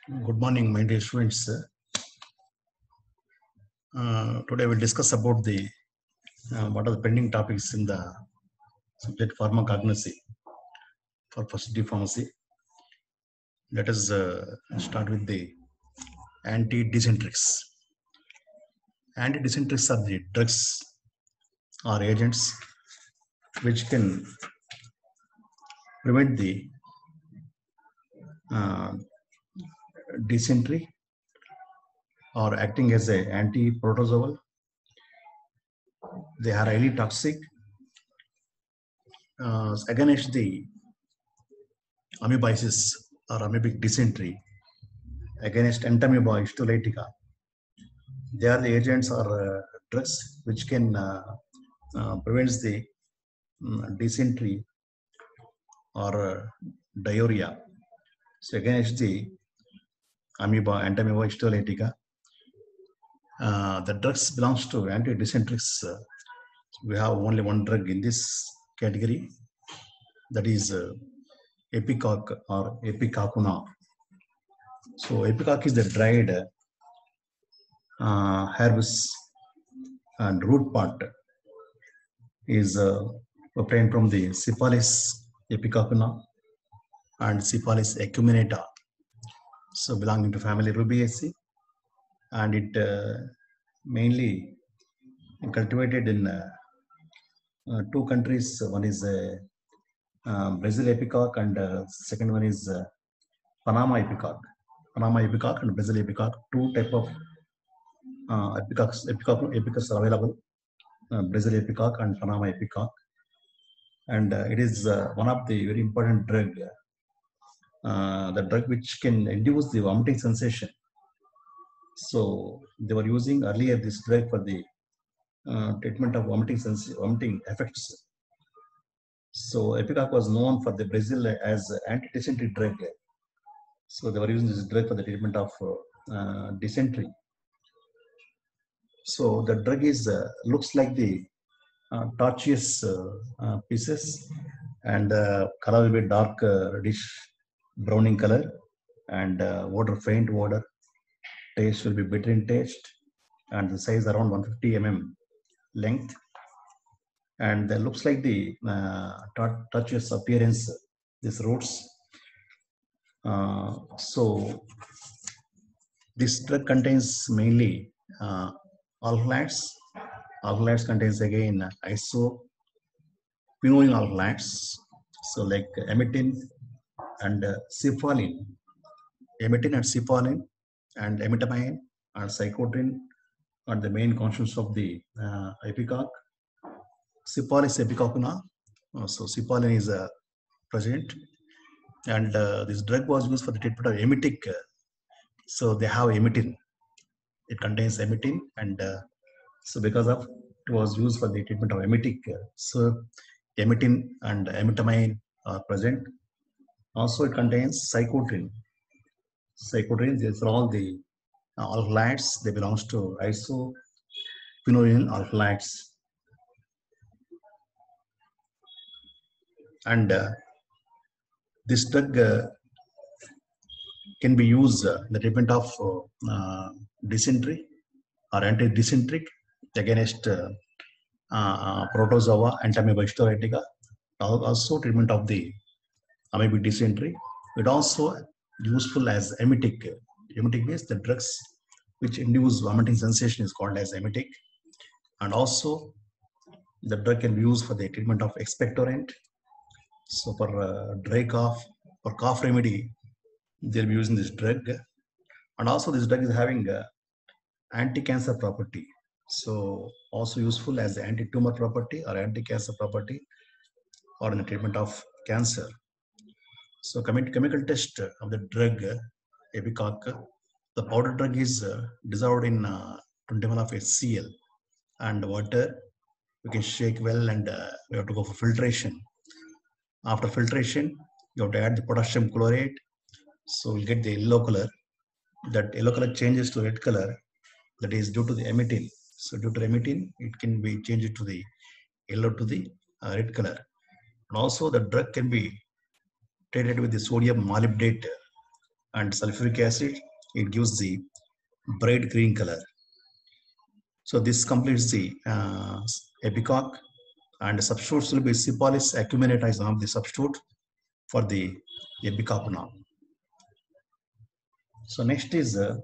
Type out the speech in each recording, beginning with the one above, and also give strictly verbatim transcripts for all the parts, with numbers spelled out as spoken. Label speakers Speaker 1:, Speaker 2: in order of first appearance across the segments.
Speaker 1: Good morning, my dear students. Uh, today we'll discuss about the uh, what are the pending topics in the subject pharmacognosy for first degree pharmacy. Let us uh, start with the anti-dysenterics. Anti-dysenterics are the drugs or agents which can prevent the uh, dysentery or acting as a anti-protozoal. They are highly toxic uh, against the amoebiasis or amoebic dysentery, against entamoeba histolytica. They are the agents or uh, drugs which can uh, uh, prevents the um, dysentery or uh, diarrhea. So against the amoeba, entamoeba histolytica, uh, the drugs belongs to anti-dysenterics. Uh, we have only one drug in this category, that is uh, Epicoc or Epicacuna. So Epicoc is the dried uh, herbs and root part is uh, obtained from the Syphilis epicacuna and Syphilis acuminata, so belonging to family Rubiaceae, and it uh, mainly cultivated in uh, uh, two countries. One is uh, uh, Brazil epicock, and uh, second one is uh, Panama epicock. Panama epicock and Brazil epicock, two type of uh, epicocks, epicock, epicocks are available. Uh, Brazil epicock and Panama epicock, and uh, it is uh, one of the very important drug. Uh, the drug which can induce the vomiting sensation. So they were using earlier this drug for the uh, treatment of vomiting sens- vomiting effects. So Epicoc was known for the Brazil as anti-dysentery drug. So they were using this drug for the treatment of uh, dysentery. So the drug is uh, looks like the uh, tortuous uh, uh, pieces, and uh, color will be dark uh, reddish browning color, and uh, water faint water. Taste will be bitter in taste, and the size around one hundred fifty millimeters length, and that looks like the uh, touches appearance, these roots. Uh, so this drug contains mainly uh, alkaloids. Alkaloids contains again isophenol alkaloids, so like emetin and uh, cephalin, emetin and cephalin, and emetamine and psychotin are the main constituents of the uh, epicoc. Syphilis epicacuna. Uh, so cephalin is uh, present, and uh, this drug was used for the treatment of emetic. Uh, so they have emetin. It contains emetin, and uh, so because of it was used for the treatment of emetic. Uh, so emetin and emetamine are present. Also, it contains psychotin. Psychotin, these are all the uh, alkaloids. They belongs to isophenol alkaloids. And uh, this drug uh, can be used uh, in the treatment of uh, dysentery or anti-dysenteric against uh, uh, protozoa and amoeba histolytica. Also, treatment of the amoebic dysentery. It also useful as emetic. Emetic means the drugs which induce vomiting sensation is called as emetic, and also the drug can be used for the treatment of expectorant. So for uh, dry cough, for cough remedy, they'll be using this drug, and also this drug is having uh, anti-cancer property. So also useful as anti-tumor property or anti-cancer property, or in the treatment of cancer. So chemical test of the drug Epicoc, the powder drug is uh, dissolved in uh, twenty milliliters of H C l and water. We can shake well, and uh, we have to go for filtration. After filtration, you have to add the potassium chlorate. So we'll get the yellow color. That yellow color changes to red color. That is due to the emetin. So due to emetin, it can be changed to the yellow to the uh, red color. And also the drug can be treated with the sodium molybdate and sulfuric acid, it gives the bright green color. So this completes the uh, epicock, and the substitutes will be Cipalis acuminata is one of the substitute for the epicock now. So next is uh,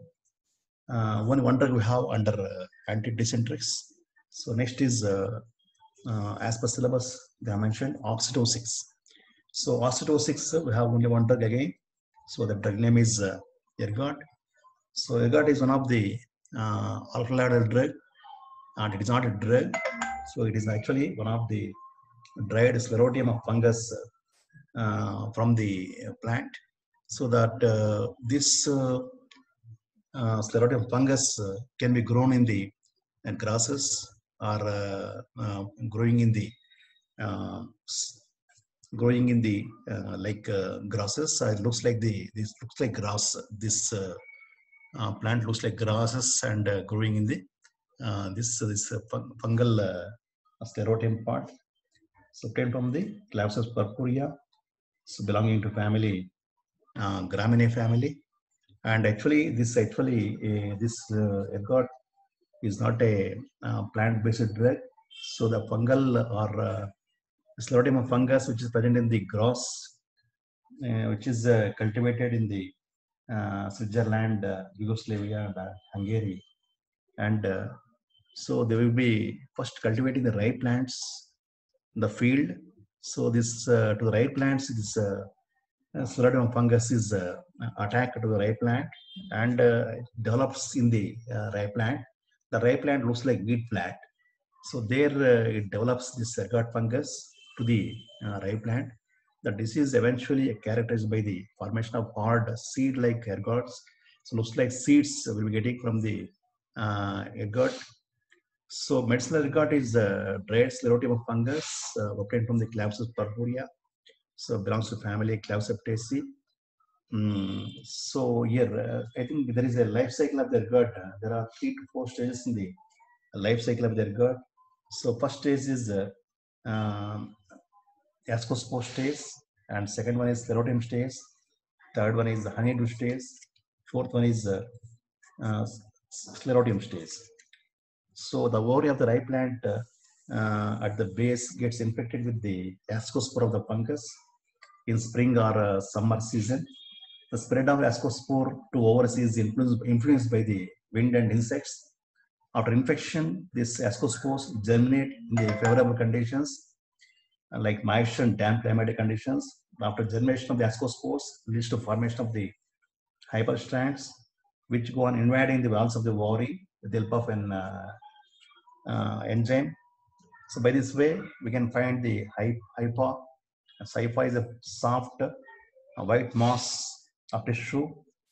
Speaker 1: uh, one, one drug we have under uh, anti-dysenterics. So next is uh, uh, as per syllabus they mentioned oxytocin. So oxytocin we have only one drug again. So the drug name is uh, ergot. So ergot is one of the uh, alkaloidal drug, and it is not a drug. So it is actually one of the dried sclerotium of fungus uh, from the plant. So that uh, this uh, uh, sclerotium fungus uh, can be grown in the uh, grasses or uh, uh, growing in the uh, growing in the uh, like uh, grasses. Uh, it looks like the this looks like grass. This uh, uh, plant looks like grasses and uh, growing in the uh, this uh, this uh, fungal uh, sclerotium part. So obtained from the Clapsus purpurea, so belonging to family uh, Graminae family. And actually, this actually uh, this uh, ergot is not a uh, plant-based drug. So the fungal or uh, sclerotium of fungus, which is present in the grass, uh, which is uh, cultivated in the uh, Switzerland, uh, Yugoslavia, and uh, Hungary, and uh, so they will be first cultivating the ripe plants in the field. So this uh, to the ripe plants, this uh, sclerotium fungus is uh, attacked to the ripe plant and uh, develops in the uh, ripe plant. The ripe plant looks like wheat plant. So there uh, it develops this ergot fungus to the uh, ripe plant. The disease eventually characterized by the formation of hard seed-like ergots. So looks like seeds we'll be getting from the uh, ergot. So medicinal ergot is uh, dried sclerotium of fungus uh, obtained from the Clapsus purpurea. So belongs to family Clavicipitaceae. Mm, so here uh, I think there is a life cycle of the ergot. Uh, there are three to four stages in the life cycle of the ergot. So first stage is uh, um, ascospore stage, and second one is sclerotium stage. Third one is the honeydew stage. Fourth one is uh, uh, sclerotium stage. So the ovary of the ripe plant uh, uh, at the base gets infected with the ascospore of the fungus in spring or uh, summer season. The spread of ascospore to ovaries is influenced, influenced by the wind and insects. After infection, these ascospores germinate in the favorable conditions uh, like moisture and damp climatic conditions. After germination of the ascospores leads to formation of the hyperstrands, which go on invading the walls of the ovary with the help of an uh, uh, enzyme. So by this way, we can find the hypa. Hypa is a soft a white mass of tissue.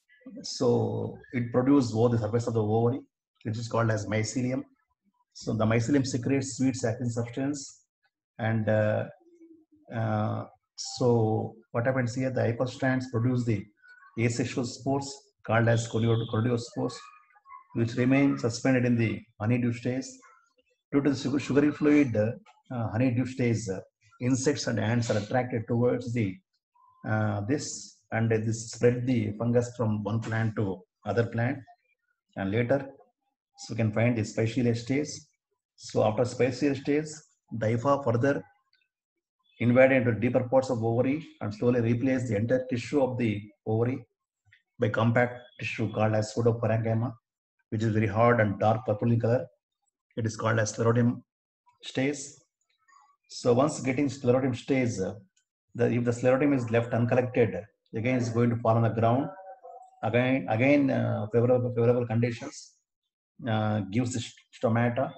Speaker 1: So it produces over the surface of the ovary, which is called as mycelium. So the mycelium secretes sweet saccharine substance, and uh, uh, so what happens here? The hyperstrands produce the asexual spores called as coriospores, which remain suspended in the honeydew stage. Due to the sugary fluid, uh, honeydew stage, uh, insects and ants are attracted towards the uh, this, and this spread the fungus from one plant to other plant, and later so we can find the special stage. So after special stage, the hypha further invade into deeper parts of ovary and slowly replace the entire tissue of the ovary by compact tissue called as pseudoparenchyma, which is very hard and dark purple in color. It is called as sclerotium stage. So once getting sclerotium stage, the, if the sclerotium is left uncollected, again it's going to fall on the ground. Again, again uh, favorable, favorable conditions uh, gives the stomata,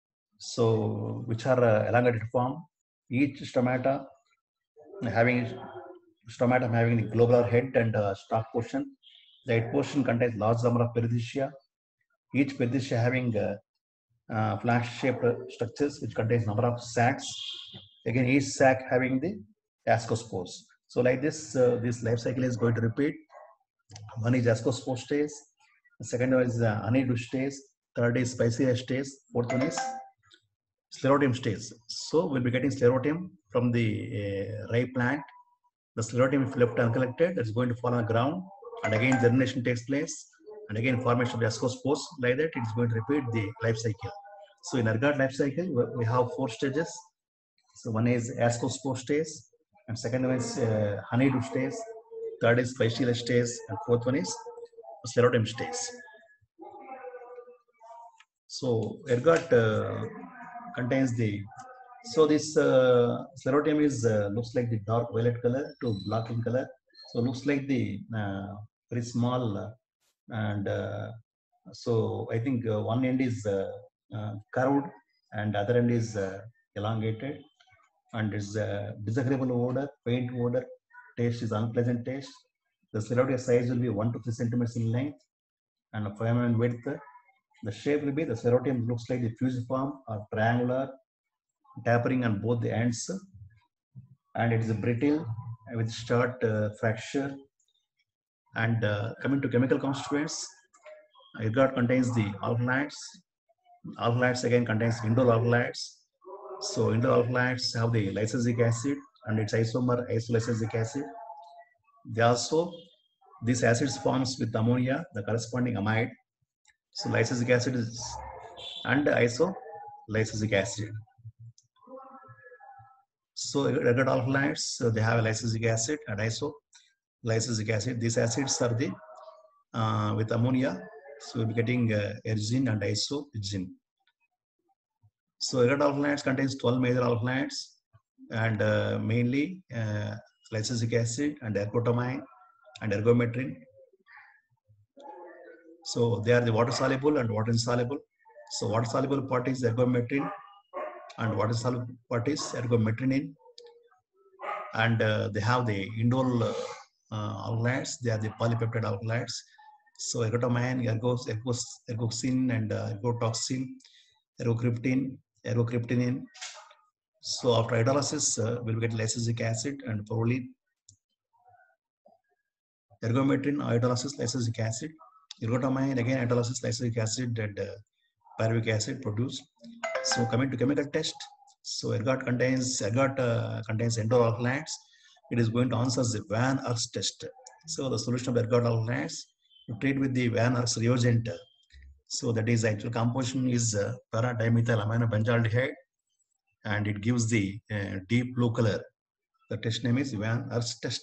Speaker 1: so which are uh, elongated form. Each stomata having stomata having the globular head and uh, stalk portion. The head portion contains large number of perithecia. Each perithecia having uh, uh, flask-shaped structures which contains number of sacs. Again, each sac having the ascospores. So like this, uh, this life cycle is going to repeat. One is ascospore stage. The second one is uh, honeydew stage. Third is Spicaea stage. Fourth one is sclerotium stage. So we'll be getting sclerotium from the uh, ripe plant. The sclerotium, if left uncollected, it's going to fall on the ground. and again germination takes place, and again formation of the ascospores. Like that, it's going to repeat the life cycle. So in ergot life cycle, we have four stages. So one is ascospore stage, and second one is uh, honeydew stage, third is fasciole stage, and fourth one is sclerotium stage. So ergot uh, contains the, so this uh, sclerotium is uh, looks like the dark violet color to black in color. So looks like the uh, very small uh, and uh, so I think uh, one end is uh, uh, curved and other end is uh, elongated, and is uh, disagreeable odor, faint odor, taste is unpleasant taste. The sclerotium size will be one to three centimeters in length and five millimeter width. The shape will be, the sclerotium looks like the fusiform or triangular, tapering on both the ends, and it is brittle with short uh, fracture. And uh, coming to chemical constituents, ergot contains the alkalides. Alkalides again contains indole alkalides. So indole alkalides have the lysergic acid and its isomer isolysergic acid. They also, these acids forms with ammonia the corresponding amide. So lysergic acid is and isolysergic acid. So ergot alkalides, so they have a lysergic acid and isolysergic acid. These acids are the uh, with ammonia, so we'll be getting uh, ergine and isoergine. So ergot alkalides contains twelve major alkalides, and uh, mainly uh, lysergic acid and ergotamine and ergometrin. So they are the water soluble and water insoluble. So water soluble part is ergometrin, and water soluble part is ergometrinin. And uh, they have the indole uh, uh, alkalides. They are the polypeptide alkalides. So ergotamine, ergos, ergos, ergoxin, and uh, ergotoxin, ergocryptin, ergocryptinin. So after hydrolysis, uh, we'll get lysergic acid and proline. Ergometrin, hydrolysis, lysergic acid. Ergotamine, again hydrolysis, lysergic acid, and uh, pyruvic acid produced. So coming to chemical test, so ergot contains ergot uh, contains indole alkalides. It is going to answer the Van Herk's test. So the solution of ergot alkalides, you treat with the Van Herk's reagent. So that is actual composition is uh, para-dimethyl aminobenzyaldehyde, and it gives the uh, deep blue color. The test name is Van Herk's test.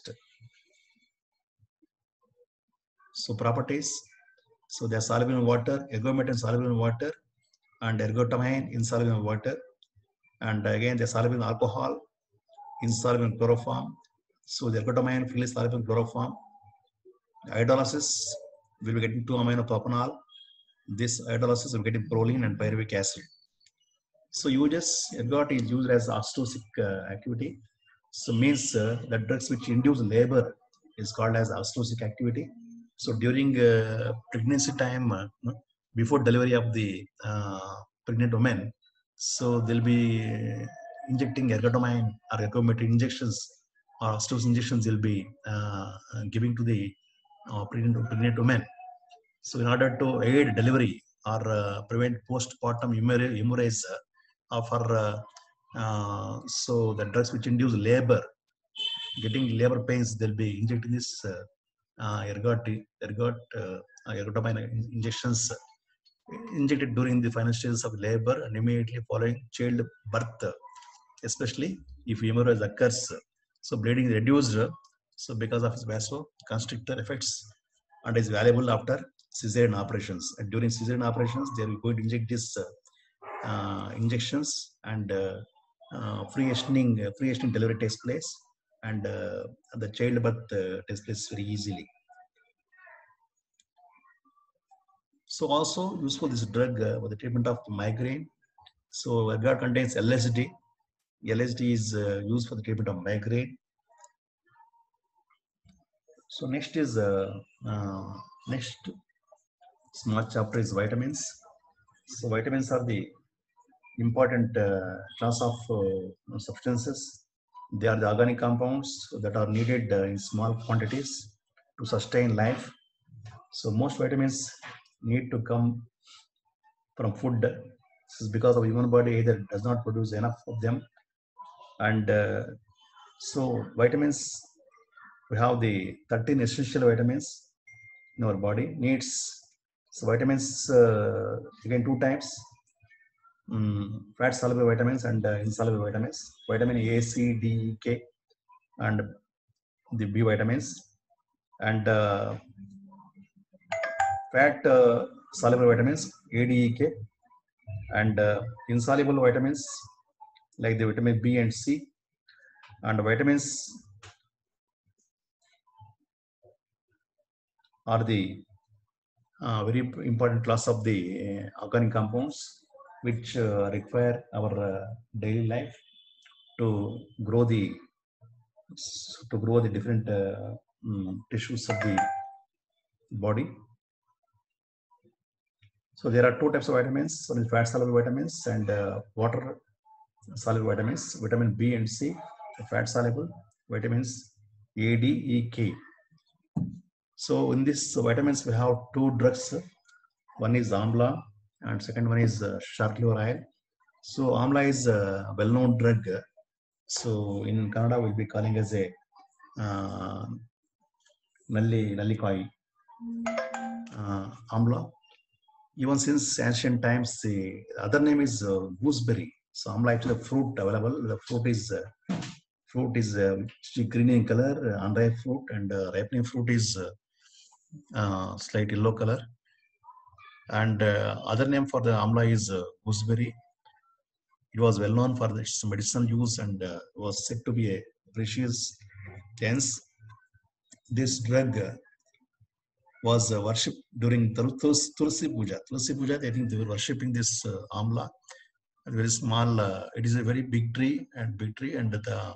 Speaker 1: So properties, so they are soluble in water, ergometrin soluble in water, and ergotamine insoluble in water, and again they are soluble in alcohol, insoluble in chloroform. So the ergotamine freely soluble in chloroform. Hydrolysis will be getting two amino propanol. This hydrolysis will be getting proline and pyruvic acid. So uses, ergot is used as osteosic uh, activity. So means uh, the drugs which induce labor is called as osteosic activity. So during uh, pregnancy time, uh, before delivery of the uh, pregnant woman, so they'll be injecting ergotamine or ergometrin injections or osteos injections will be uh, giving to the uh, pregnant, pregnant woman. So in order to aid delivery or uh, prevent postpartum hemorrhage of her, uh, uh, so the drugs which induce labor, getting labor pains, they'll be injecting this uh, uh, ergot, ergot, uh, ergotamine injections injected during the final stages of labor and immediately following child birth, especially if hemorrhage occurs. So bleeding reduced, so because of its vasoconstrictor effects, and is valuable after cesarean operations. And during cesarean operations, they are going to inject these uh, uh, injections, and uh, uh, free hastening, uh, free hastening delivery takes place, and uh, the childbirth uh, takes place very easily. So also useful this drug uh, for the treatment of migraine. So ergot contains L S D. L S D is uh, used for the treatment of migraine. So next is uh, uh, next small chapter is vitamins. So vitamins are the important uh, class of uh, substances. They are the organic compounds that are needed uh, in small quantities to sustain life. So most vitamins need to come from food. This is because of human body either does not produce enough of them. And uh, so vitamins, we have the thirteen essential vitamins. in our body needs so vitamins uh, again two types, um, fat soluble vitamins and uh, insoluble vitamins, vitamin A, C, D, E, K, and the B vitamins, and uh, fat uh, soluble vitamins A, D, E, K, and uh, insoluble vitamins like the vitamin B and C, and vitamins are the uh, very important class of the uh, organic compounds which uh, require our uh, daily life to grow the to grow the different uh, um, tissues of the body. So there are two types of vitamins: one is fat soluble vitamins and uh, water soluble vitamins. Vitamin B and C, fat soluble vitamins A, D, E, K. So in this vitamins we have two drugs. One is amla and second one is uh, shark liver oil. So amla is a well-known drug. So in Kannada we'll be calling as a uh, nalli nallikoi uh, amla. Even since ancient times, the other name is uh, gooseberry. So amla actually the fruit available. The fruit is uh, fruit is uh, green in color, uh, unripe fruit, and uh, ripening fruit is uh, uh, slight yellow color. And uh, other name for the amla is uh, gooseberry. It was well known for its medicinal use and uh, was said to be a precious. Hence, this drug uh, was uh, worshipped during Tulsi Tulsi Puja. Tulsi Puja, I think they were worshipping this uh, amla. A very small, uh, it is a very big tree and big tree, and the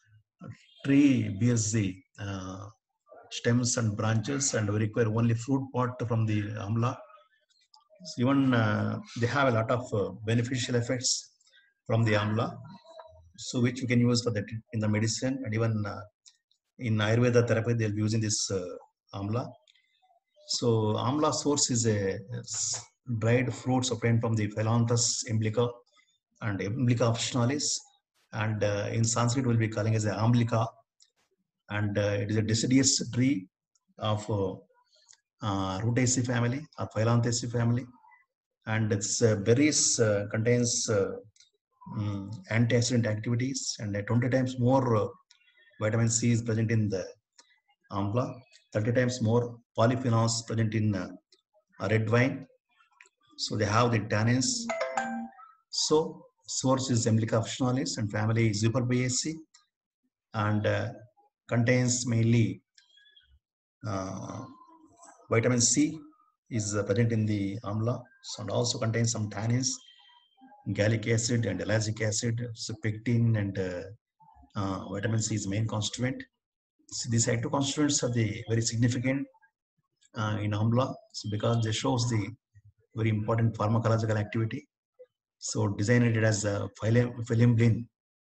Speaker 1: tree bears the uh, stems and branches and we require only fruit pot from the amla. So even uh, they have a lot of uh, beneficial effects from the amla, so which we can use for that in the medicine, and even uh, in Ayurveda therapy they'll be using this uh, amla. So amla source is a dried fruits obtained from the Phyllanthus imblica and Imblica officinalis, and uh, in Sanskrit we'll be calling as a amblika, and uh, it is a deciduous tree of uh, uh, Rutaceae family or Phyllanthus family, and its uh, berries uh, contains uh, um, antioxidant activities, and uh, twenty times more uh, vitamin C is present in the amla, thirty times more polyphenols present in uh, red wine. So they have the tannins. So source is Imblica officinalis and family is Superbiaceae, and uh, contains mainly uh, vitamin C is uh, present in the amla, so, and also contains some tannins, gallic acid and ellagic acid, so pectin and uh, uh, vitamin C is main constituent. So these active constituents are the very significant uh, in amla, so because they shows the very important pharmacological activity. So designed it as a phylembrin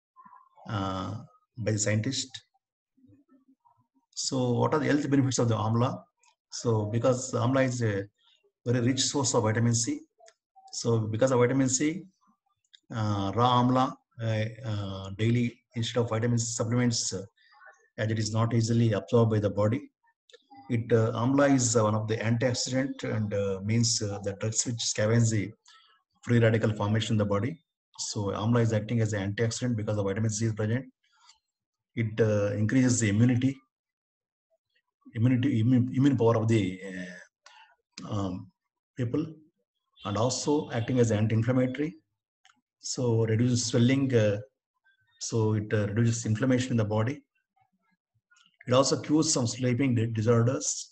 Speaker 1: uh, by the scientist. So what are the health benefits of the amla? So because amla is a very rich source of vitamin C. So because of vitamin C, uh, raw amla uh, uh, daily instead of vitamin supplements, uh, as it is not easily absorbed by the body. It uh, amla is uh, one of the antioxidant and uh, means uh, the drugs which scavenge the free radical formation in the body. So amla is acting as an antioxidant because the vitamin C is present. It uh, increases the immunity, immunity, immune, immune power of the uh, um, people, and also acting as anti-inflammatory. So reduces swelling. Uh, so it uh, reduces inflammation in the body. It also cures some sleeping disorders.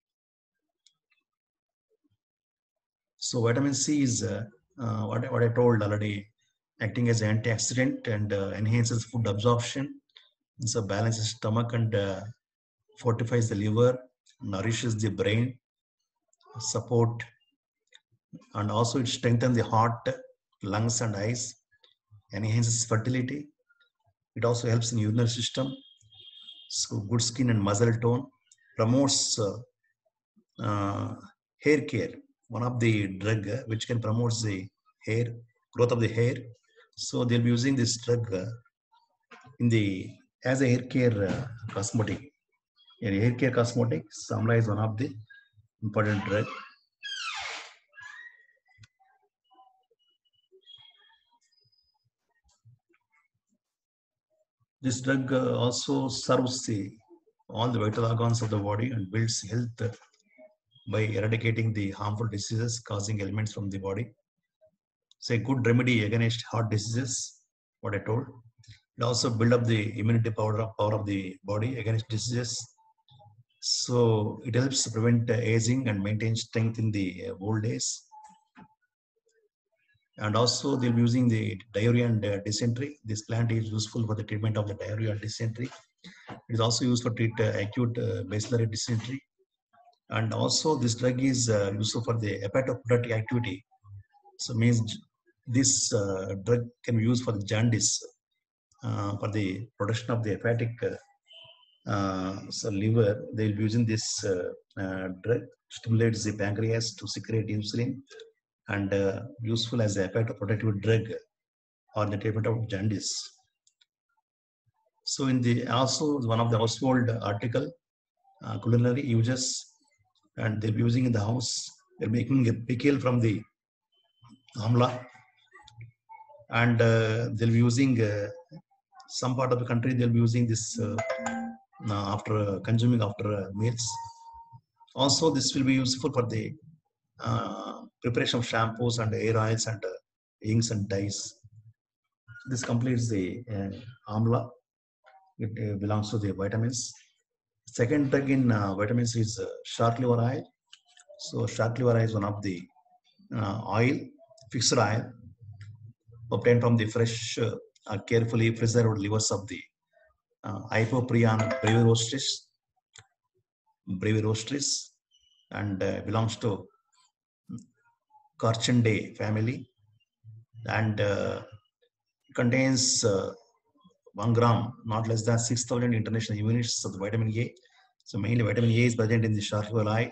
Speaker 1: So vitamin C is uh, uh, what, what I told already, acting as an antioxidant and uh, enhances food absorption. So balances stomach and uh, fortifies the liver, nourishes the brain, support, and also it strengthens the heart, lungs, and eyes, enhances fertility. It also helps in urinary system, so good skin and muscle tone, promotes uh, uh, hair care. One of the drug uh, which can promote the hair growth of the hair. So they'll be using this drug uh, in the as a hair care uh, cosmetic. In hair care cosmetics, amla is one of the important drug. This drug uh, also serves the, all the vital organs of the body and builds health by eradicating the harmful diseases causing ailments from the body. It's a good remedy against heart diseases, what I told. It also build up the immunity power of, power of the body against diseases. So it helps to prevent uh, aging and maintain strength in the uh, old days. And also they'll be using the diarrhea and uh, dysentery. This plant is useful for the treatment of the diarrhea and dysentery. It is also used for treat uh, acute uh, bacillary dysentery. And also this drug is uh, useful for the hepatoprotective activity. So means this uh, drug can be used for the jaundice, uh, for the protection of the hepatic uh, uh, so liver. They will be using this uh, uh, drug, stimulates the pancreas to secrete insulin, and uh, useful as a hepatoprotective drug or the treatment of jaundice. So in the also one of the household article, uh, culinary uses, and they'll be using in the house. They're making a pickle from the amla, and uh, they'll be using uh, some part of the country. They'll be using this uh, after uh, consuming after uh, meals. Also, this will be useful for the uh, preparation of shampoos and hair oils and uh, inks and dyes. This completes the uh, amla. It uh, belongs to the vitamins. Second drug in uh, vitamins is uh, shark liver oil. So shark liver oil is one of the uh, oil, fixed oil, obtained from the fresh, uh, uh, carefully preserved livers of the uh, Hypoprion brevirostris, brevirostris, and uh, belongs to Carchindae family, and uh, contains uh, one gram, not less than six thousand international units of the vitamin A. So mainly vitamin A is present in the shark liver oil,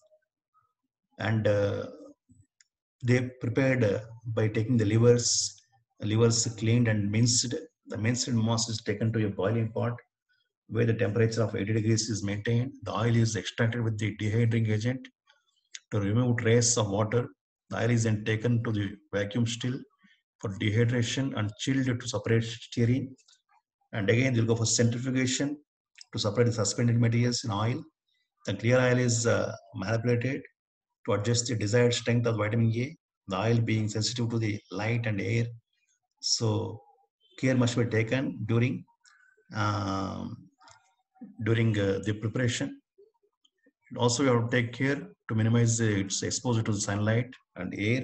Speaker 1: and uh, they prepared uh, by taking the livers, livers cleaned and minced. The minced mass is taken to a boiling pot where the temperature of eighty degrees is maintained. The oil is extracted with the dehydrating agent to remove trace of water. The oil is then taken to the vacuum still for dehydration and chilled to separate stearine. And again, they'll go for centrifugation to separate the suspended materials in oil. The clear oil is uh, manipulated to adjust the desired strength of vitamin A, the oil being sensitive to the light and air. So care must be taken during um, during uh, the preparation. Also, you have to take care to minimize uh, its exposure to the sunlight and air.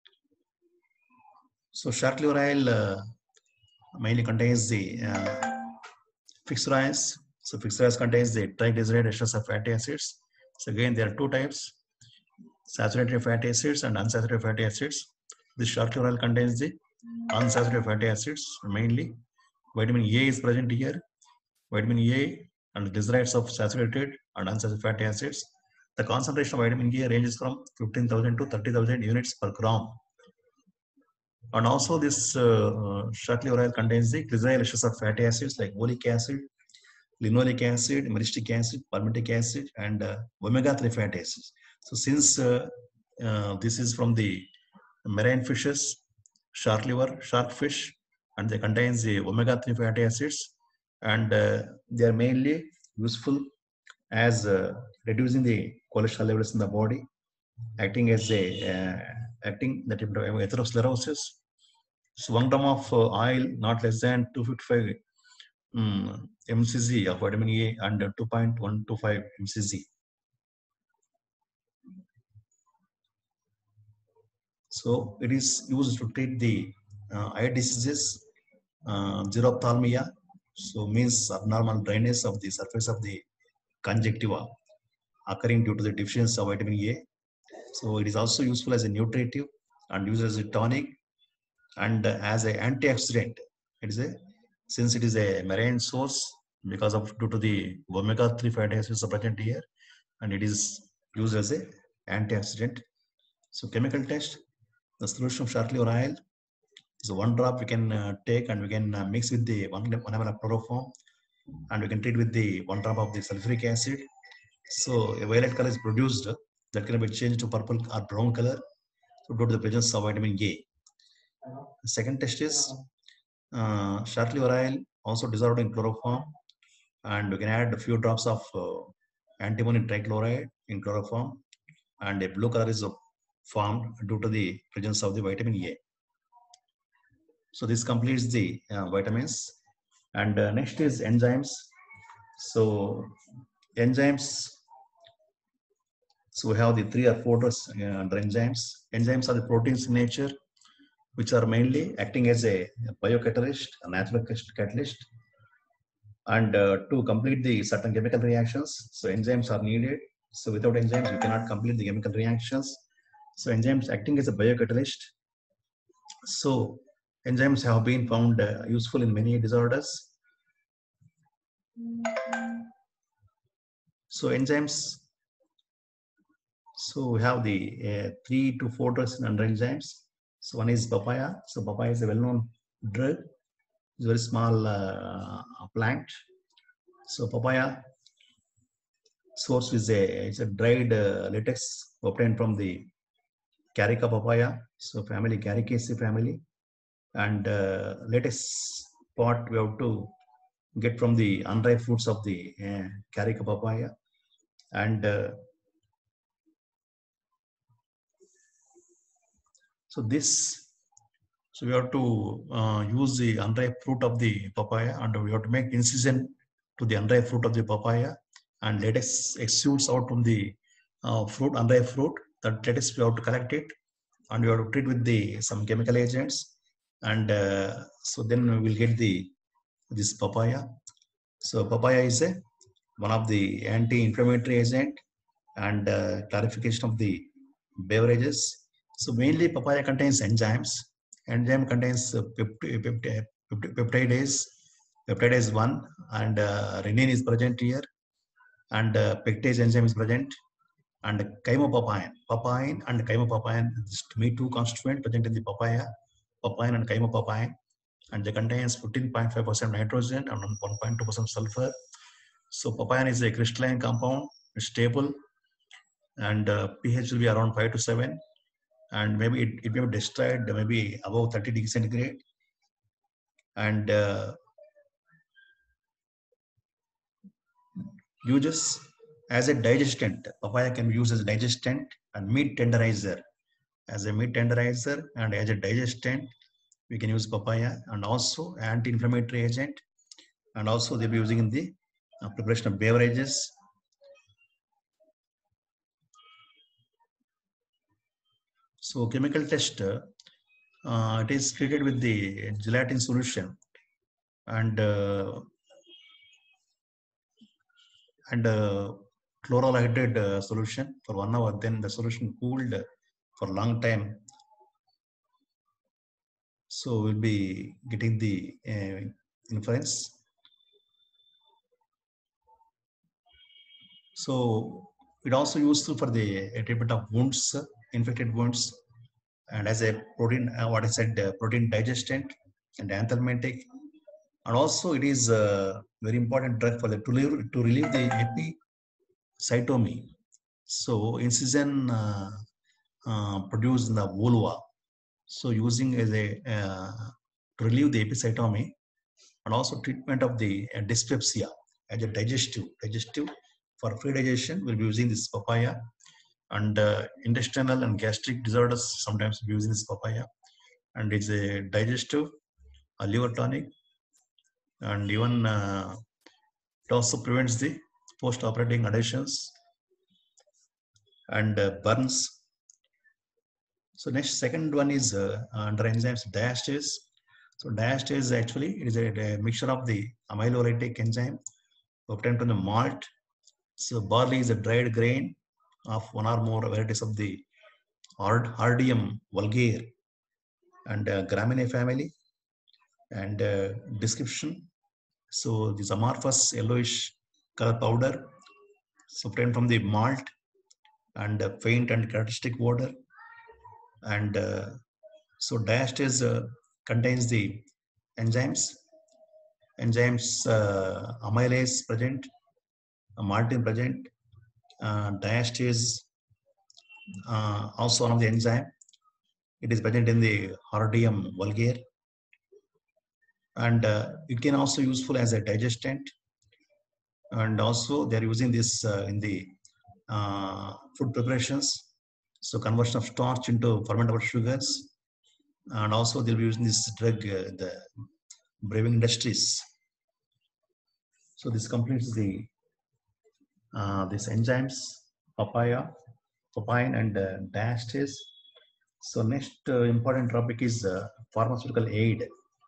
Speaker 1: So shark liver oil uh, mainly contains the uh, fixed oils. So fixed oils contains the triglyceride esters of fatty acids. So again, there are two types: saturated fatty acids and unsaturated fatty acids. This shark liver oil contains the unsaturated fatty acids mainly. Vitamin A is present here. Vitamin A and glycerides of saturated and unsaturated fatty acids. The concentration of vitamin A ranges from fifteen thousand to thirty thousand units per gram. And also this uh, shark liver oil contains the glycerol esters of fatty acids like oleic acid, linoleic acid, myristic acid, palmitic acid, and uh, omega three fatty acids. So since uh, uh, this is from the marine fishes, shark liver, shark fish, and they contains the omega three fatty acids, and uh, they are mainly useful as uh, reducing the cholesterol levels in the body, acting as a uh, acting the treatment of atherosclerosis. So one gram of uh, oil, not less than two hundred fifty-five um, M C C of vitamin A and two point one two five M C C. So it is used to treat the uh, eye diseases, uh, xerophthalmia, so means abnormal dryness of the surface of the conjunctiva occurring due to the deficiency of vitamin A. So it is also useful as a nutritive and used as a tonic and as an antioxidant. It is a, since it is a marine source, because of due to the omega three fatty acids present here, and it is used as a antioxidant. So chemical test, the solution of shark liver oil is one drop we can uh, take and we can uh, mix with the one one ml of chloroform, and we can treat with the one drop of the sulfuric acid. So a violet color is produced that can be changed to purple or brown color, so due to the presence of vitamin A. The second test is uh, chartreuse oil, also dissolved in chloroform, and we can add a few drops of uh, antimony trichloride in chloroform, and a blue color is formed due to the presence of the vitamin A. So this completes the uh, vitamins. And uh, next is enzymes. So enzymes, so we have the three or four uh, under enzymes. Enzymes are the proteins in nature, which are mainly acting as a biocatalyst, a natural catalyst, and uh, to complete the certain chemical reactions. So enzymes are needed. So without enzymes, you cannot complete the chemical reactions. So enzymes acting as a biocatalyst. So enzymes have been found uh, useful in many disorders. So enzymes, so we have the uh, three to four drugs under enzymes. So one is papaya. So papaya is a well-known drug. It's a very small uh, plant. So papaya source is a, it's a dried uh, latex obtained from the Carica papaya. So family, Caricaceae family. And uh, latex part we have to get from the unripe fruits of the uh, Carica papaya. And uh, so this, so we have to uh, use the unripe fruit of the papaya, and we have to make incision to the unripe fruit of the papaya, and latex exudes out from the uh, fruit, unripe fruit. That latex we have to collect it, and we have to treat with the some chemical agents, and uh, so then we will get the this papaya. So papaya is a one of the anti-inflammatory agent and uh, clarification of the beverages. So mainly papaya contains enzymes. Enzyme contains uh, peptidase, peptidase, peptidase one, and uh, renin is present here, and uh, pectase enzyme is present, and chymopapain, papain and chymopapain, me two constituent present in the papaya, papain and chymopapain, and they contains fifteen point five percent nitrogen and one point two percent sulfur. So papain is a crystalline compound, it's stable, and uh, pH will be around five to seven, and maybe it, it may be destroyed maybe above thirty degrees centigrade. And uh, uses as a digestant. Papaya can be used as a digestant and meat tenderizer. As a meat tenderizer and as a digestant, we can use papaya, and also anti-inflammatory agent, and also they'll be using in the uh, preparation of beverages. So chemical test, uh, it is treated with the gelatin solution, and uh, and uh, chlorohydrate uh, solution for one hour. Then the solution cooled for a long time. So we'll be getting the uh, inference. So it also useful for the treatment of wounds, infected wounds, and as a protein, uh, what I said, uh, protein digestant and anthelmintic, and also it is a very important drug for the to relieve, to relieve the epicytomy. So incision uh, uh, produced in the vulva. So using as a uh, to relieve the epicytomy, and also treatment of the uh, dyspepsia as a digestive, digestive for free digestion, we'll be using this papaya, and uh, intestinal and gastric disorders sometimes we'll be using this papaya, and it's a digestive, a liver tonic, and even uh, it also prevents the post-operating adhesions and uh, burns. So next, second one is uh, under enzymes, diastase. So diastase actually it is a, a mixture of the amylolytic enzyme obtained from the malt. So barley is a dried grain of one or more varieties of the Hardium vulgare and uh, Graminae family. And uh, description. So this amorphous yellowish color powder, so obtained from the malt, and uh, faint and characteristic odor. And uh, so diastase uh, contains the enzymes, enzymes uh, amylase present, uh, maltin present, uh, diastase uh, also one of the enzyme. It is present in the Hordeum vulgare, and uh, it can also useful as a digestant. And also they are using this uh, in the uh, food preparations. So conversion of starch into fermentable sugars, and also they'll be using this drug uh, in the brewing industries. So this completes the uh, these enzymes, papaya, papain, and uh, diastase. So next uh, important topic is uh, pharmaceutical aid.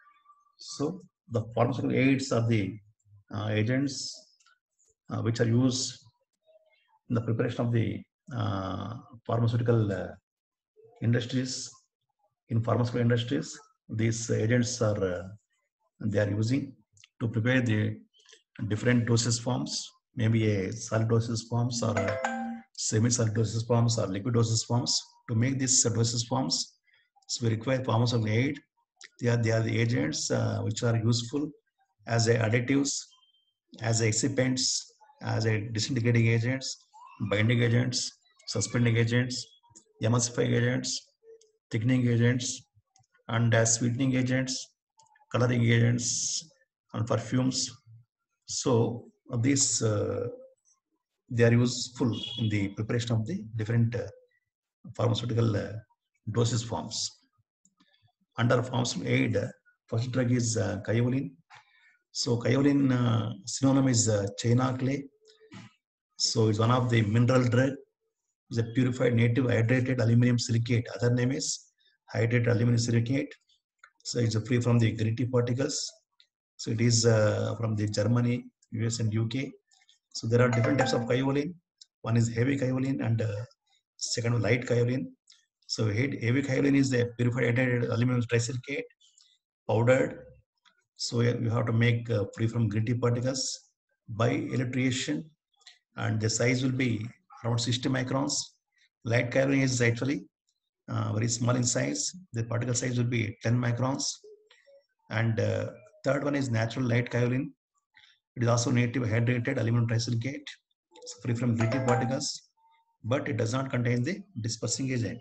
Speaker 1: So the pharmaceutical aids are the uh, agents uh, which are used in the preparation of the uh, pharmaceutical uh, industries. In pharmaceutical industries, these agents are uh, they are using to prepare the different dosage forms, maybe a solid dosage forms or semi-solid dosage forms or liquid dosage forms. To make these dosage forms, so we require pharmaceutical aid. They are, they are the agents uh, which are useful as a additives, as a excipients, as a disintegrating agents, binding agents, suspending agents, emulsifying agents, thickening agents, and as sweetening agents, coloring agents, and perfumes. So uh, these uh, they are useful in the preparation of the different uh, pharmaceutical uh, dosage forms. Under pharmaceutical aid, first drug is uh, kaolin. So kaolin uh, synonym is uh, China clay. So it's one of the mineral drug. It's a purified native hydrated aluminum silicate. Other name is hydrated aluminum silicate. So it's free from the gritty particles. So it is uh, from the Germany, U S, and U K. So there are different types of kaolin. One is heavy kaolin and uh, second light kaolin. So heavy kaolin is the purified hydrated aluminum trisilicate powdered. So you have to make uh, free from gritty particles by electroation, and the size will be around sixty microns. Light kaolin is actually uh, very small in size. The particle size will be ten microns. And uh, third one is natural light kaolin. It is also native hydrated aluminum trisilicate, so free from gritty particles, but it does not contain the dispersing agent.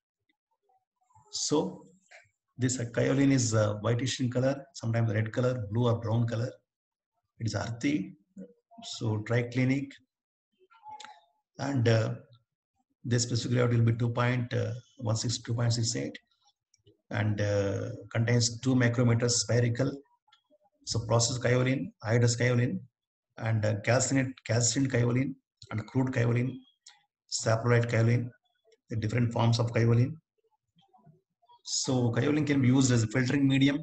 Speaker 1: So this kaolin is uh, whitish in color, sometimes red color, blue or brown color. It is earthy, so triclinic, and uh, the specific gravity will be two point one six to two point six eight, and uh, contains two micrometers spherical. So processed kaolin, iodous kaolin, and uh, calcined, calcined kaolin, and crude kaolin, saprolite kaolin, the different forms of kaolin. So kaolin can be used as a filtering medium.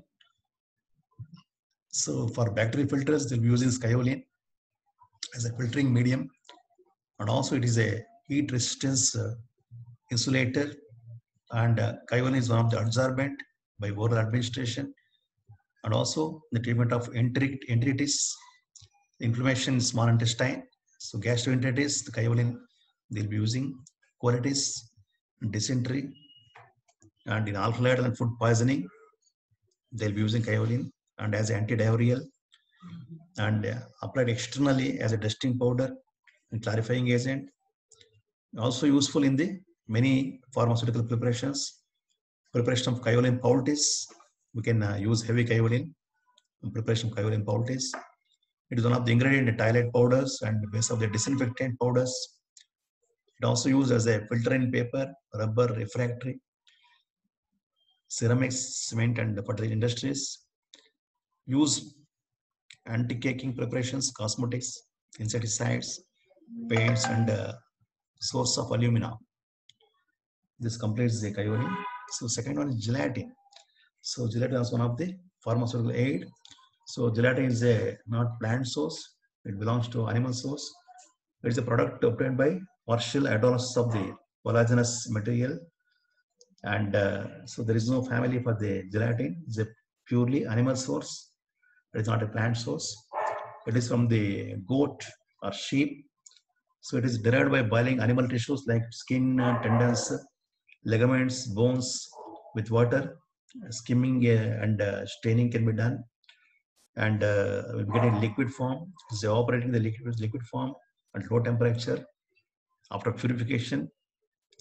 Speaker 1: So for bacterial filters, they'll be using kaolin as a filtering medium, and also it is a heat resistance uh, insulator. And uh, kaolin is one of the adsorbent by oral administration, and also the treatment of enteritis, inflammation in small intestine. So gastroenteritis, the kaolin they'll be using, colitis, dysentery, and in alkaloid and food poisoning, they'll be using kaolin, and as antidiarrheal, and uh, applied externally as a dusting powder and clarifying agent. Also useful in the many pharmaceutical preparations. Preparation of kaolin poultice, we can uh, use heavy kaolin in preparation of kaolin poultice. It is one of the ingredient in toilet powders and base of the disinfectant powders. It also used as a filter in paper, rubber, refractory, ceramics, cement, and fertilizer industries. Use anti-caking preparations, cosmetics, insecticides, paints, and uh, source of alumina. This completes the kaolin. So second one is gelatin. So gelatin is one of the pharmaceutical aid. So gelatin is a not plant source. It belongs to animal source. It is a product obtained by partial adolescence of the collagenous material. And uh, so there is no family for the gelatin. It's a purely animal source. It is not a plant source. It is from the goat or sheep. So it is derived by boiling animal tissues like skin, tendons, ligaments, bones with water. Skimming uh, and uh, staining can be done, and uh, we'll be getting liquid form. It's evaporating the liquid liquid form at low temperature. After purification,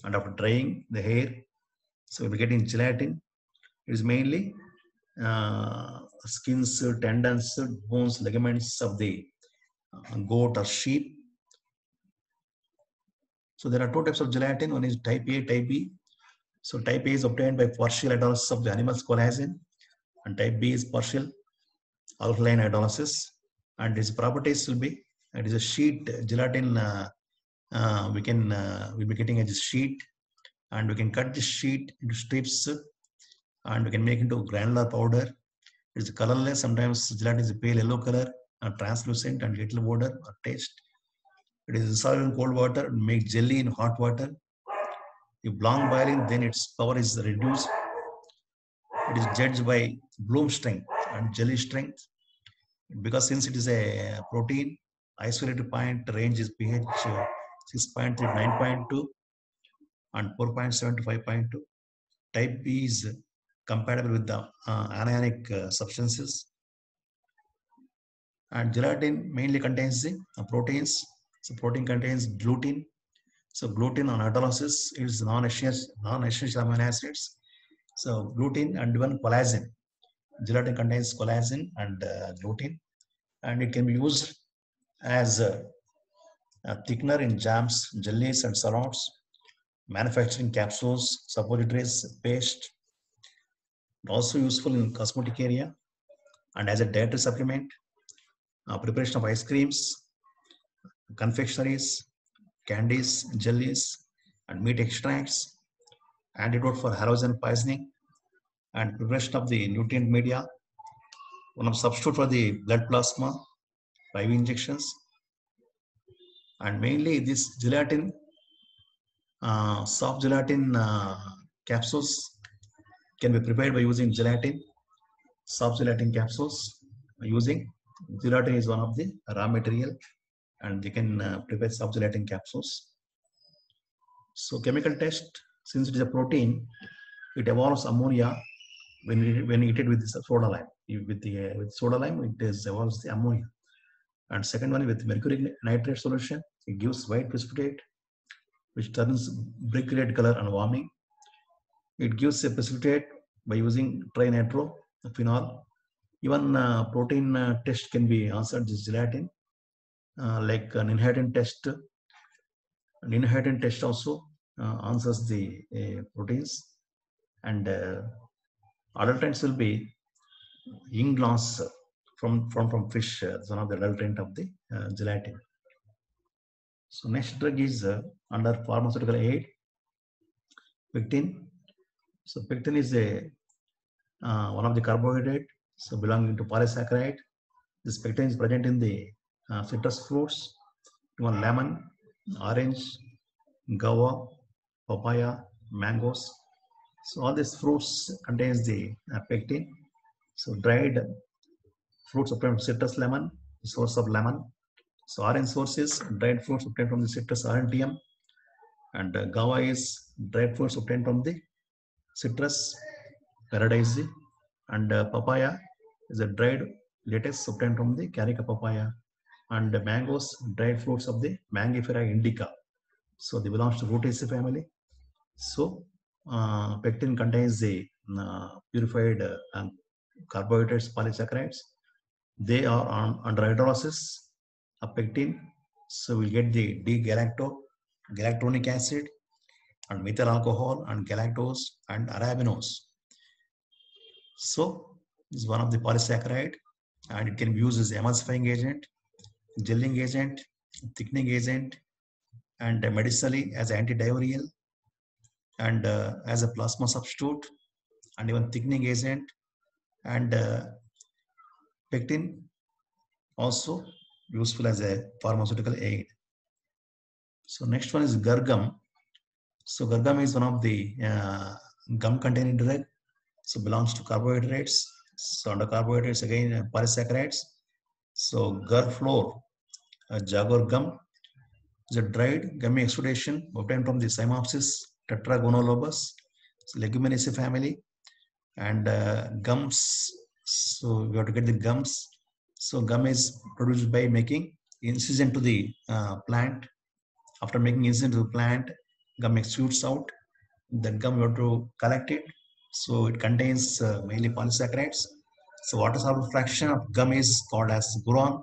Speaker 1: and after drying the hair, so we'll be getting gelatin. It is mainly uh, skins, tendons, bones, ligaments of the uh, goat or sheep. So there are two types of gelatin. One is type A, type B. So type A is obtained by partial hydrolysis of the animal's collagen, and type B is partial alkaline hydrolysis. And its properties will be, it is a sheet gelatin. Uh, uh, we can uh, we'll be getting a sheet, and we can cut this sheet into strips, and we can make into granular powder. It is colorless. Sometimes gelatin is a pale yellow color, uh, translucent, and little odor or taste. It is dissolved in cold water and make jelly in hot water. If long boiling, then its power is reduced. It is judged by bloom strength and jelly strength. Because since it is a protein, isolated point range is pH six point three to nine point two and four point seven to five point two. Type B is compatible with the uh, anionic uh, substances. And gelatin mainly contains the uh, proteins. So protein contains gluten. So gluten on hydrolysis is non-essential non-essential amino acids. So gluten and even collagen. Gelatin contains collagen and uh, gluten, and it can be used as a, a thickener in jams, jellies, and salads, manufacturing capsules, suppositories, paste. Also useful in cosmetic area and as a dietary supplement. Uh, preparation of ice creams, confectionaries, candies, jellies, and meat extracts. Antidote for halogen poisoning, and preparation of the nutrient media. One of substitute for the blood plasma, I V injections. And mainly this gelatin, uh, soft gelatin uh, capsules can be prepared by using gelatin, soft gelatin capsules using gelatin is one of the raw material, and they can uh, prepare soft gelatin capsules. So chemical test, since it is a protein, it evolves ammonia when we, when heated with soda lime. With the uh, with soda lime, it is evolves the ammonia. And second one, with mercury nitrate solution, it gives white precipitate, which turns brick red color on warming. It gives a precipitate by using trinitrophenol. Even uh, protein uh, test can be answered this gelatin, uh, like an inheritance test. An inheritance test also uh, answers the uh, proteins. And uh, adulterants will be ink loss from, from, from fish. Uh, one of the adulterant of the uh, gelatin. So next drug is uh, under pharmaceutical aid, pectin. So pectin is a uh, one of the carbohydrate, so belonging to polysaccharide. This pectin is present in the uh, citrus fruits, even lemon, orange, guava, papaya, mangoes. So all these fruits contains the uh, pectin. So dried fruits obtained from citrus lemon, the source of lemon. So orange source is dried fruits obtained from the citrus aurantium, and uh, guava is dried fruits obtained from the citrus paradise, and uh, papaya is a dried latex obtained from the carica papaya, and the mangoes dried fruits of the Mangifera indica. So they belongs to Rutaceae family. So uh, pectin contains the uh, purified uh, carbohydrates, polysaccharides. They are on under hydrolysis of pectin. So we get the D-galacto, galactonic acid, and methyl alcohol, and galactose, and arabinose. So this is one of the polysaccharide, and it can be used as emulsifying agent, gelling agent, thickening agent, and uh, medicinally as antidiarrheal, and uh, as a plasma substitute, and even thickening agent. And uh, pectin also useful as a pharmaceutical aid. So next one is gargum. So gargum is one of the uh, gum containing drug. So belongs to carbohydrates. So under carbohydrates again uh, polysaccharides. So gar flour, uh, jaguar gum is a dried gummy exudation obtained from the Cymopsis tetragonolobus, Leguminosae family, and uh, gums. So we have to get the gums. So gum is produced by making incision to the uh, plant. After making incision to the plant, gum exudes out. That gum you have to collect it. So it contains uh, mainly polysaccharides. So water soluble fraction of gum is called as boron,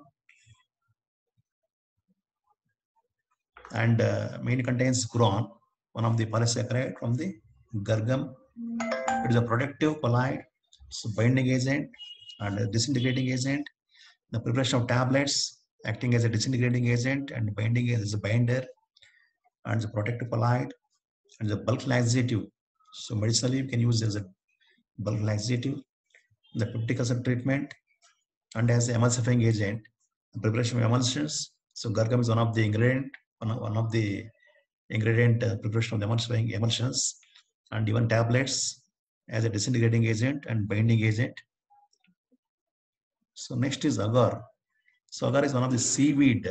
Speaker 1: and uh, mainly contains boron, one of the polysaccharide from the gargum. It is a protective colloid, so binding agent and a disintegrating agent. The preparation of tablets acting as a disintegrating agent and binding as a binder, and the protective colloid and the bulk laxative. So medicinally you can use as a bulk laxative. The peptic acid treatment and as an emulsifying agent, the preparation of emulsions. So gargum is one of the ingredient, one of, one of the ingredient uh, preparation of the emulsifying emulsions, and even tablets as a disintegrating agent and binding agent. So next is agar. So agar is one of the seaweed.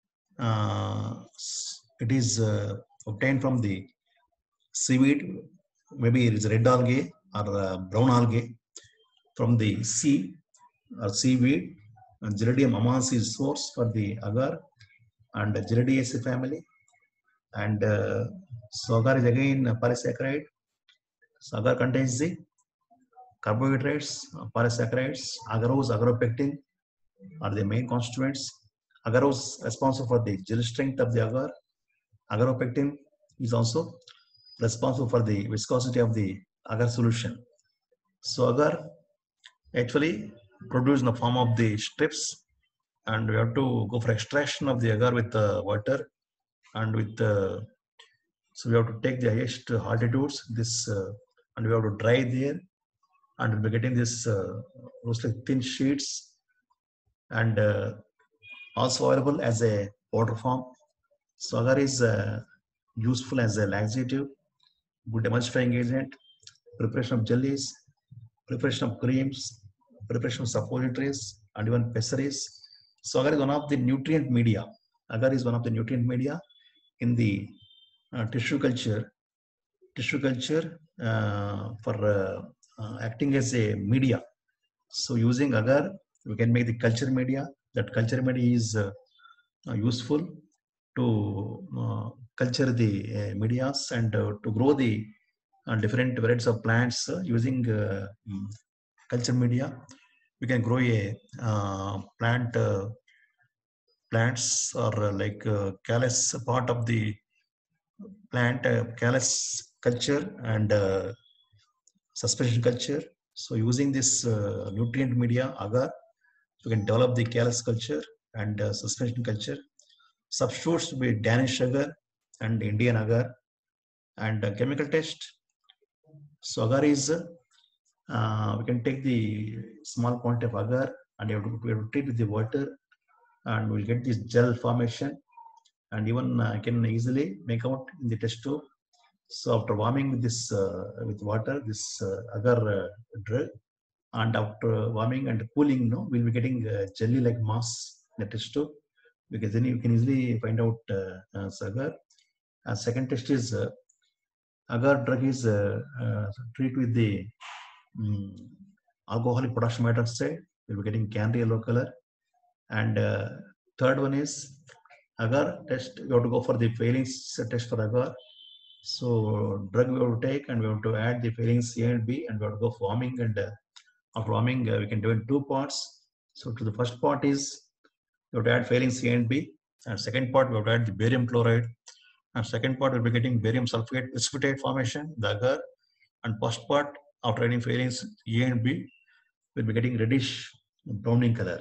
Speaker 1: Uh, it is uh, obtained from the seaweed. Maybe it is red algae or uh, brown algae from the sea or seaweed. And Geridium amans is source for the agar and the Geridiaceae family. And uh, so agar is again a polysaccharide. So agar contains the carbohydrates, polysaccharides, agarose, agaropectin are the main constituents. Agarose responsible for the gel strength of the agar. Agaropectin is also responsible for the viscosity of the agar solution. So agar actually produced in the form of the strips, and we have to go for extraction of the agar with uh, water and with uh, so we have to take the highest altitudes this uh, and we have to dry there, and we're getting this uh, mostly thin sheets, and uh, also available as a powder form. So agar is uh, useful as a laxative, good emulsifying agent, preparation of jellies, preparation of creams, preparation of suppositories, and even pessaries. So agar is one of the nutrient media. Agar is one of the nutrient media in the uh, tissue culture. Tissue culture uh, for uh, uh, acting as a media. So using agar, we can make the culture media. That culture media is uh, uh, useful to uh, culture the uh, medias and uh, to grow the uh, different varieties of plants uh, using uh, um, culture media. We can grow a uh, plant uh, plants or uh, like uh, callus part of the plant uh, callus culture and uh, suspension culture. So using this uh, nutrient media agar, we can develop the callus culture and uh, suspension culture. Substitutes will be Danish agar and Indian agar, and uh, chemical test. So agar is uh, we can take the small quantity of agar and we have, to, we have to treat with the water, and we'll get this gel formation, and even I uh, can easily make out in the test tube. So after warming with this uh, with water, this uh, agar uh, drug, and after warming and cooling, no, we'll be getting uh, jelly-like mass in the test tube, because then you can easily find out uh, uh, agar. Uh, second test is uh, agar drug is uh, uh, treated with the um, alcoholic potassium hydroxide. We'll be getting candy yellow color. And uh, third one is agar test. We have to go for the valence test for agar. So drug we have to take, and we have to add the valence A and B, and we have to go for warming. And uh, after warming, uh, we can do it in two parts. So to the first part is we have to add valence A and B, and second part we have to add the barium chloride, and second part we'll be getting barium sulfate precipitate formation, the agar, and first part after adding valence A and B, we'll be getting reddish browning color.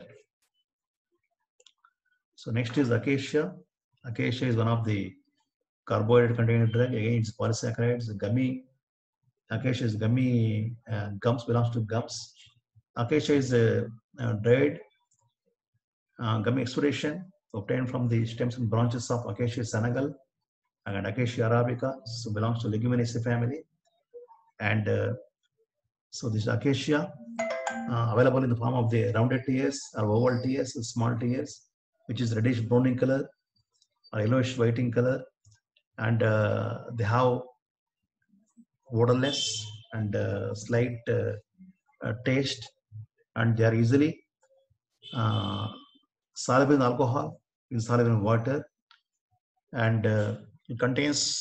Speaker 1: So next is acacia. Acacia is one of the carbohydrate containing drug. Again, it's polysaccharides, gummy. Acacia is gummy. Uh, gums belongs to gums. Acacia is a, a dried uh, gummy exudation obtained from the stems and branches of Acacia senegal and Acacia arabica. So belongs to Leguminaceae family. And uh, so this acacia uh, available in the form of the rounded tears or oval tears, small tears, which is reddish browning color or yellowish whiting color, and uh, they have odorless and uh, slight uh, uh, taste, and they are easily uh, soluble in alcohol, insoluble in water, and uh, it contains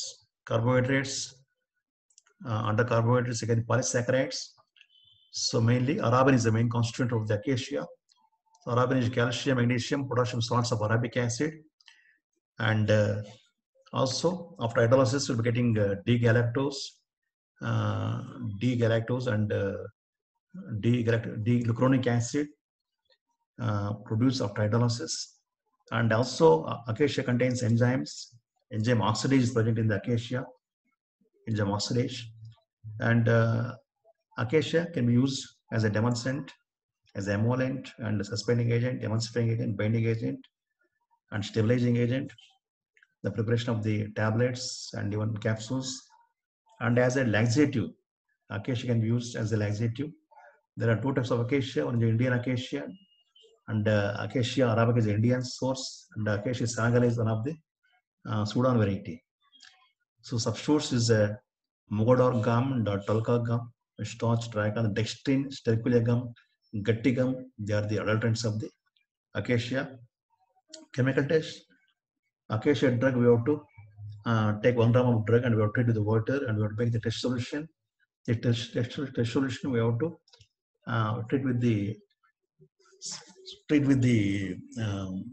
Speaker 1: carbohydrates. Uh, under carbohydrates, again polysaccharides. So mainly arabic is the main constituent of the acacia. So arabic is calcium, magnesium, potassium salts of arabic acid. And uh, also after hydrolysis, we'll be getting uh, D-galactose, uh, D-galactose and uh, D-glucuronic acid uh, produced after hydrolysis. And also uh, acacia contains enzymes. Enzyme oxidase is present in the acacia, enzyme oxidase. And uh, acacia can be used as a demulcent, as emollient and suspending agent, emulsifying agent, binding agent, and stabilizing agent. The preparation of the tablets and even capsules. And as a laxative, acacia can be used as a laxative. There are two types of acacia. One is the Indian acacia, and uh, acacia arabica is the Indian source, and acacia senegalese is one of the uh, Sudan variety. So substitutes is a mogador gum and tolka gum, starch, triacon, dextrin, sterculia gum, gatti gum. They are the adulterants of the acacia. Chemical test. Acacia drug, we have to uh, take one gram of drug and we have to treat with the water and we have to make the test solution. The test, test, test solution we have to uh, treat with the treat with the um,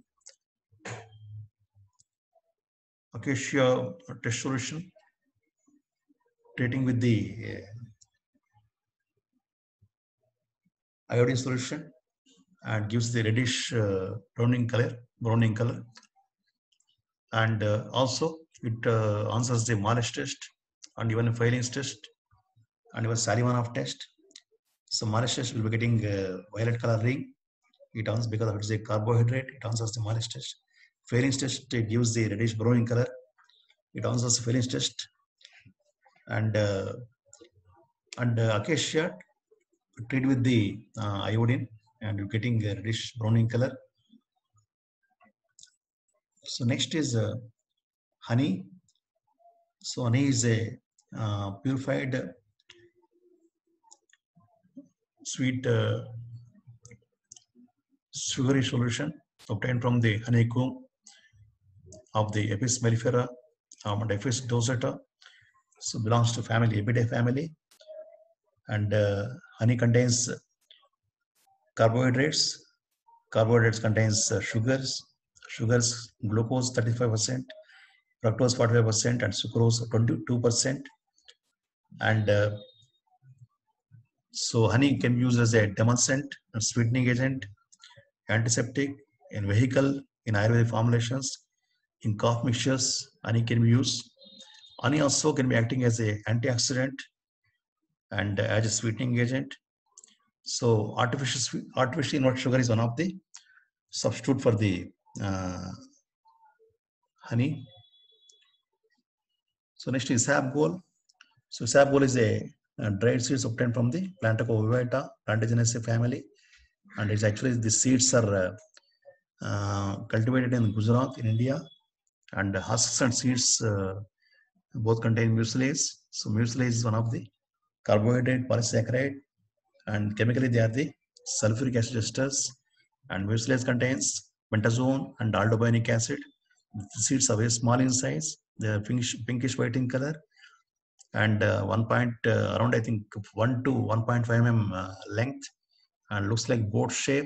Speaker 1: acacia test solution, treating with the uh, iodine solution, and gives the reddish uh, browning color, browning color, and uh, also it uh, answers the Marsh test and even Feiling's test and even Salivanov test. So Marsh test will be getting uh, violet color ring. It answers because of it's a carbohydrate. It answers the Marsh test. Feiling's test, it gives the reddish browning color. It answers the Feiling's test. And uh, and uh, acacia treat with the uh, iodine and you're getting a reddish browning color. So next is uh, honey. So honey is a uh, purified sweet uh, sugary solution obtained from the honeycomb of the Apis mellifera um, and Apis dorsata. So belongs to family Apidae family, and uh, honey contains carbohydrates. Carbohydrates contains uh, sugars. Sugars, glucose thirty-five percent, fructose forty-five percent, and sucrose twenty-two percent. And uh, so honey can be used as a demulcent, a sweetening agent, antiseptic, in vehicle, in Ayurvedic formulations, in cough mixtures. Honey can be used. Honey also can be acting as a antioxidant and uh, as a sweetening agent. So artificial artificially inert sugar is one of the substitute for the uh, honey. So next is isabgol. So isabgol is a, a dried seeds obtained from the Plantago ovata, Plantageneaceae family, and it's actually the seeds are uh, uh, cultivated in Gujarat in India, and the husks and seeds uh, both contain mucilase. So mucilase is one of the carbohydrate polysaccharide, and chemically they are the sulfuric acid esters, and mucilase contains pentazone and aldobanic acid. The seeds are very small in size. They are pinkish, pinkish white in color, and uh, one point uh, around I think one to one point five millimeter uh, length, and looks like boat shape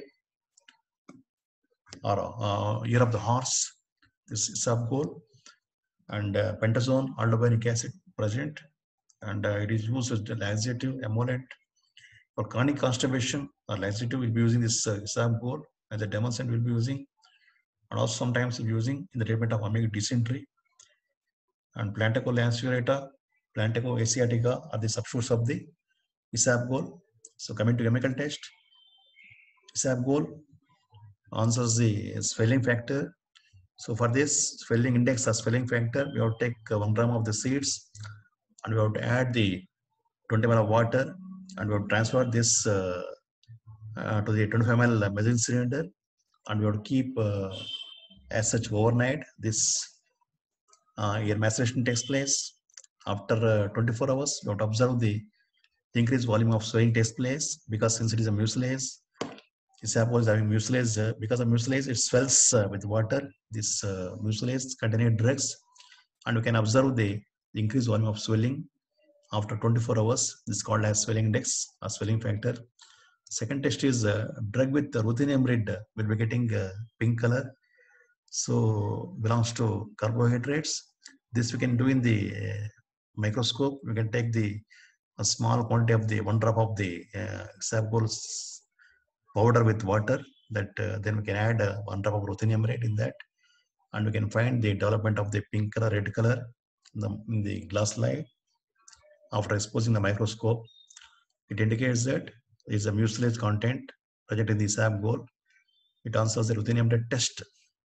Speaker 1: or uh, ear of the horse. This is isabgol, and uh, pentazone, aldobanic acid present, and uh, it is used as a laxative, emollient. For chronic constipation or laxative, we'll be using this uh, isabgol, as a demulcent we'll be using, and also sometimes we'll be using in the treatment of amic dysentery. And Plantago lanceolata, Plantago asiatica are the substitutes of the isabgol. So coming to chemical test, isabgol answers the swelling factor. So for this swelling index or swelling factor, we have to take uh, one gram of the seeds, and we have to add the twenty milliliters of water, and we have to transfer this uh, uh, to the twenty-five milliliters measuring cylinder, and we have to keep uh, as such overnight. This uh, here maceration takes place. After uh, twenty-four hours, you have to observe the increased volume of swelling takes place, because since it is a mucilase, isabgol is having mucilase. Uh, because of mucilase, it swells uh, with water. This uh, mucilase containing drugs, and we can observe the the increased volume of swelling after twenty-four hours. This is called as swelling index or swelling factor. Second test is uh, drug with the ruthenium red will be getting uh, pink color. So belongs to carbohydrates. This we can do in the uh, microscope. We can take the a small quantity of the one drop of the uh, isabgol powder with water. That uh, then we can add uh, one drop of ruthenium red in that, and we can find the development of the pink color, red color in the, in the glass slide. After exposing the microscope, it indicates that there is a mucilage content present in the isabgol. It answers the ruthenium red test.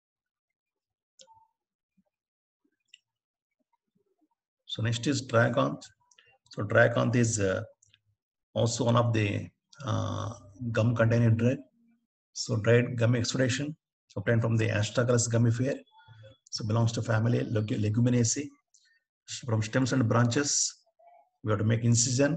Speaker 1: So next is triaconth. So triaconth is uh, also one of the uh, gum containing drug. So dried gummy exudation obtained from the Astragalus gummifer. So belongs to family Leguminosae. From stems and branches, we have to make incision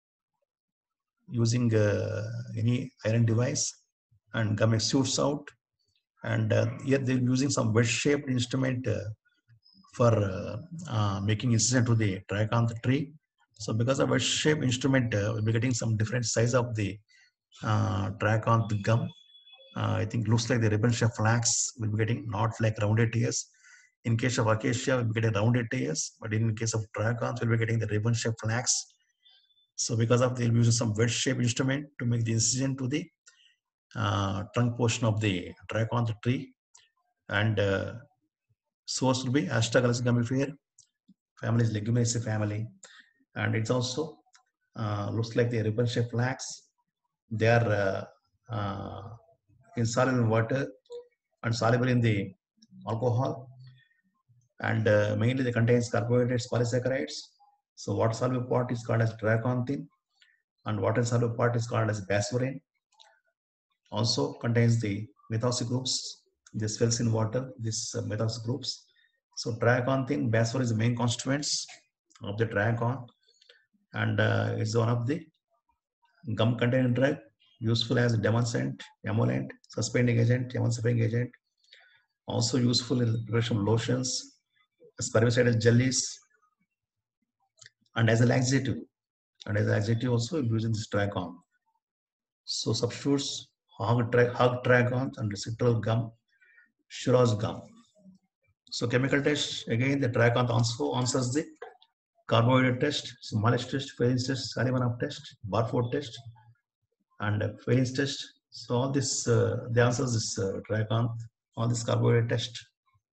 Speaker 1: using uh, any iron device, and gum exudes out. And uh, here they're using some wedge-shaped instrument uh, for uh, uh, making incision to the triaconth tree. So because of wedge-shaped instrument, uh, we'll be getting some different size of the uh, triaconth gum. Uh, I think looks like the ribbon-shaped flax will be getting not like rounded tears. In case of acacia, we'll be getting rounded tears, but in case of triaconth, we'll be getting the ribbon-shaped flax. So because of they'll use some wedge-shaped instrument to make the incision to the uh, trunk portion of the triaconth tree, and uh, source will be Astragalus gummifer. Family is Leguminosae family, and it's also uh, looks like the ribbon-shaped flax. They are uh, uh, insoluble in water and soluble in the alcohol, and uh, mainly they contains carbohydrates, polysaccharides. So water soluble part is called as triaconthine, and water soluble part is called as basvorin. Also contains the methoxy groups. This swells in water, this uh, methoxy groups. So triaconthine, basvorin is the main constituents of the triacon, and uh, it's one of the gum containing drug, useful as demulcent, emollient, suspending agent, emulsifying agent. Also useful in the preparation of lotions, spermicidal jellies, and as a laxative. And as a laxative also using this triacon. So substitutes hog, tri hog triacon and citral gum, Shiraz gum. So chemical test, again the triacon also answers the carbohydrate test, Smallest test, Fehling's test, Salivanov test, Barford test, and Fehling's test. So all this, uh, the answers this uh, triacon, all this carbohydrate test.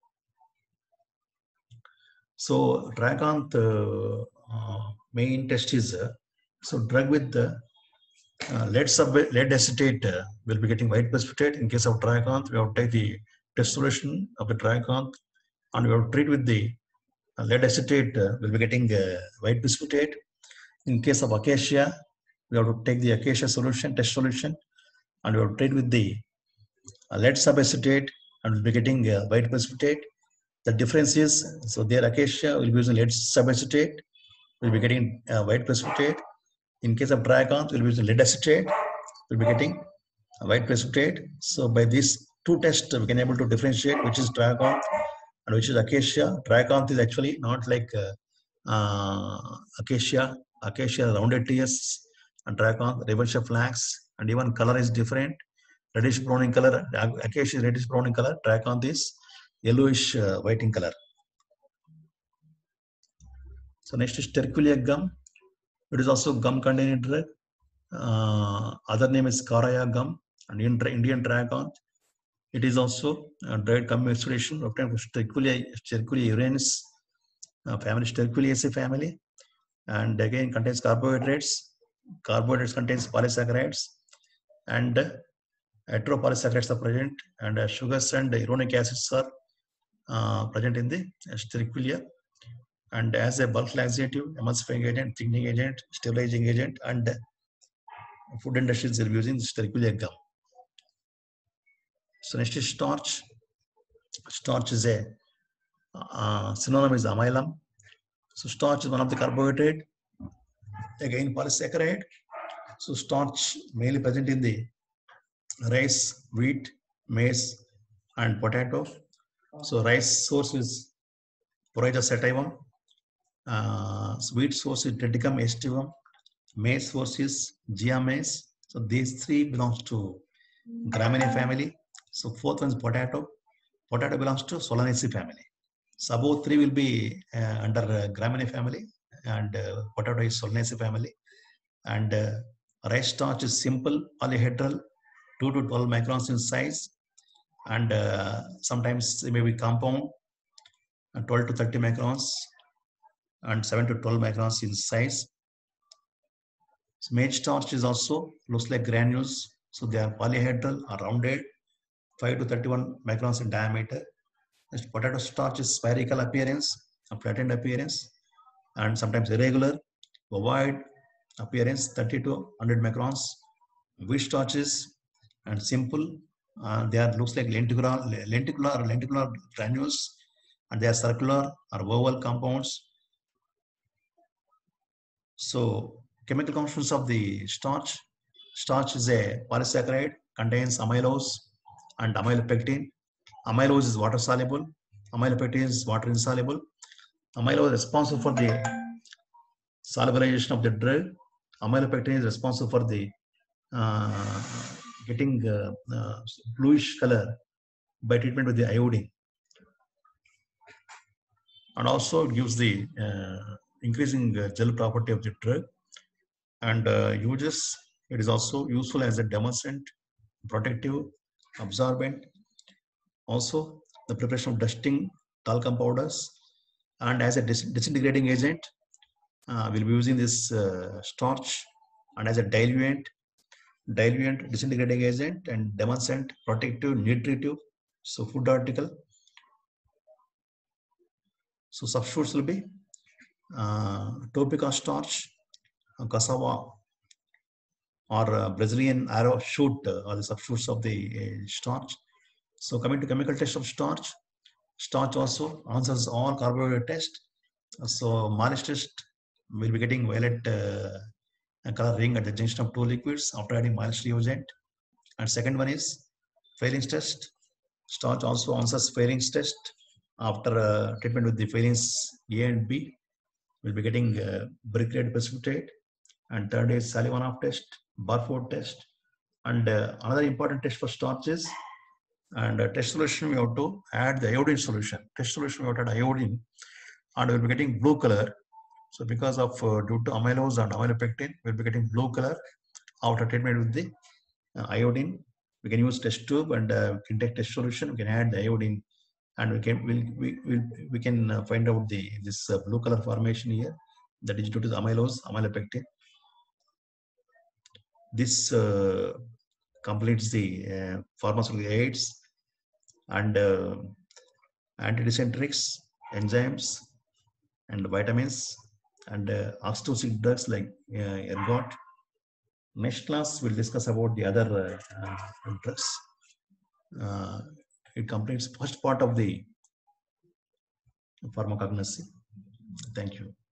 Speaker 1: So triaconth uh, uh, main test is uh, so drug with the uh, lead sub lead acetate uh, will be getting white precipitate. In case of triaconth, we have to take the test solution of the triaconth, and we have to treat with the uh, lead acetate. Uh, will be getting uh, white precipitate. In case of acacia, we have to take the acacia solution, test solution, and we have to treat with the uh, lead subacetate, and we'll be getting uh, white precipitate. The difference is, so their acacia will be using lead subacetate, we'll be getting uh, white precipitate. In case of triaconth, we'll be using lead acetate, we'll be getting uh, white precipitate. So by these two tests, we can able to differentiate which is triaconth and which is acacia. Triaconth is actually not like uh, uh, acacia. Acacia rounded tears, and triaconth ribbon-shaped flax, and even color is different. Reddish brown in color. Acacia is reddish brown in color. Triaconth is yellowish uh, white in color. So next is terquiliac gum. It is also gum containing drug. Uh, other name is Karaya gum, and in Indian triaconth. It is also uh, dried gum exudation obtained from Sterculia, Sterculia uranus, uh, family Sterculiaceae family, and again contains carbohydrates. Carbohydrates contains polysaccharides, and uh, heteropolysaccharides are present, and uh, sugars and uronic acids are uh, present in the sterculia, and as a bulk laxative, emulsifying agent, thickening agent, stabilizing agent, and food industries are using sterculia gum. So next is starch. Starch is a uh, synonym is amylum. So starch is one of the carbohydrate. Again polysaccharide. So starch mainly present in the rice, wheat, maize, and potato. So rice source is Porrija sativum, Uh, sweet source is triticum aestivum. Maize source is Gia maize. So these three belongs to Gramineae family. So fourth one is potato. Potato belongs to Solanaceae family. So above three will be uh, under uh, Gramineae family, and uh, potato is Solanaceae family. And uh, rice starch is simple polyhedral, two to twelve microns in size, and uh, sometimes it may be compound, uh, twelve to thirty microns, and seven to twelve microns in size. So maize starch is also looks like granules, so they are polyhedral or rounded, five to thirty-one microns in diameter. Next, potato starch is spherical appearance, a flattened appearance, and sometimes irregular, ovoid appearance, thirty to one hundred microns. Wheat starches and simple, uh, they are looks like lenticular, lenticular or lenticular granules, and they are circular or oval compounds. So chemical constituents of the starch. Starch is a polysaccharide, contains amylose and amylopectin. Amylose is water soluble, amylopectin is water insoluble. Amylose is responsible for the solubilization of the drug. Amylopectin is responsible for the uh, getting uh, uh, bluish color by treatment with the iodine, and also it gives the uh, increasing uh, gel property of the drug. And uh, uses, it is also useful as a demulcent, protective, absorbent. Also the preparation of dusting talcum powders, and as a dis disintegrating agent, uh, we'll be using this uh, starch, and as a diluent, diluent, disintegrating agent, and demulcent, protective, nutritive. So food article. So substitutes will be uh, topica starch, uh, cassava, or uh, Brazilian arrow shoot uh, are the substitutes of the uh, starch. So coming to chemical test of starch, starch also answers all carbohydrate test. So Marsh test will be getting violet uh, color ring at the junction of two liquids after adding Marsh reagent. And second one is Fehling's test. Starch also answers Fehling's test after uh, treatment with the Fehling's A and B. We'll be getting uh, brick-red precipitate. And third is Sullivanov test, Barford test. And uh, another important test for starch is, and uh, test solution we have to add the iodine solution. Test solution we have to add iodine, and we'll be getting blue color. So because of uh, due to amylose and amylopectin, we'll be getting blue color after treatment with the uh, iodine. We can use test tube, and uh, we can take test solution. We can add the iodine, and we can we'll, we we'll, we can uh, find out the this uh, blue color formation here, that is due to the amylose, amylopectin. This uh, completes the uh, pharmaceutical aids and uh, antidysenterics, enzymes, and vitamins, and uh, oxytocin drugs like uh, ergot. Next class we'll discuss about the other uh, uh, drugs. Uh, it completes first part of the pharmacognosy. Thank you.